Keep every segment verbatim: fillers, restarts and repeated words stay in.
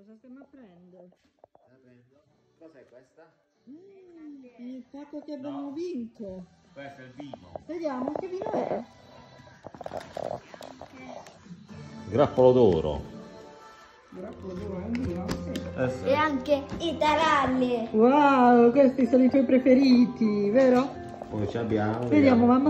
cosa stiamo aprendo? Cos'è questa? Mm, il fatto che abbiamo no. vinto. Questo è il vino. Vediamo che vino è. Grappolo d'oro. Grappolo d'oro è un vino, sì. Eh sì. E anche i taralli. Wow, questi sono i tuoi preferiti, vero? Poi ci abbiamo. Vediamo, mamma.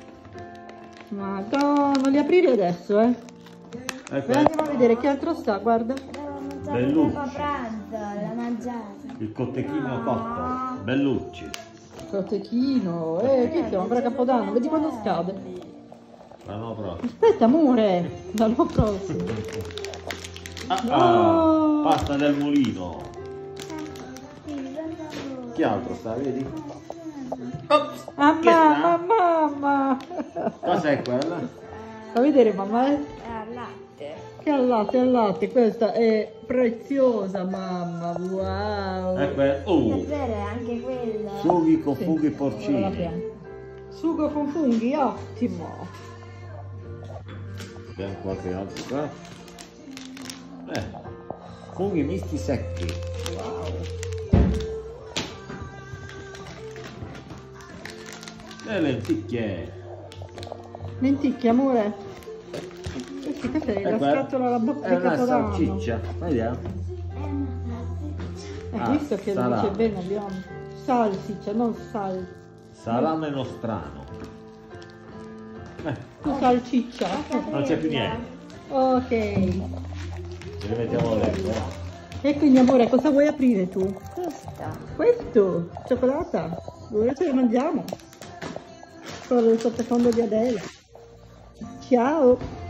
Madonna, li aprire adesso, eh. Ecco. Andiamo a vedere che altro sta, guarda. Bellucci. Pranzo, la mangiata. Il cotechino no. cotto. Bellucci. Cotechino. Eh, che siamo? Per Capodanno, vedi quando scade. L'anno prossimo. Aspetta, amore. L'anno prossimo. Ah, no. ah, pasta del mulino. Che altro sta, vedi? Ops, ah, mamma, mamma. Cos'è quella? Fa vedere, mamma, eh? È al latte. Che al latte, al latte, questa è preziosa, mamma, wow. Ecco, oh. È vero, è anche quello. Sughi con sì. funghi porcini. Sugo con funghi, ottimo. Abbiamo qualche altro qua. Eh, funghi misti secchi. Wow. Le lenticchie. Lenticchie, amore. Eh sì, questa è la Ecco, scatola alla bocca di è una Capodanno. salsiccia, vediamo. Hai Ah, visto che lo dice bene, abbiamo salsiccia, non sal. Salame nostrano. Eh, Tu salsiccia. non c'è più niente. Ok. Ce le mettiamo dentro. E quindi, amore, cosa vuoi aprire tu? Questa. Questo? Cioccolata? Ora ce la mangiamo. Con il sottofondo di Adele. Ciao.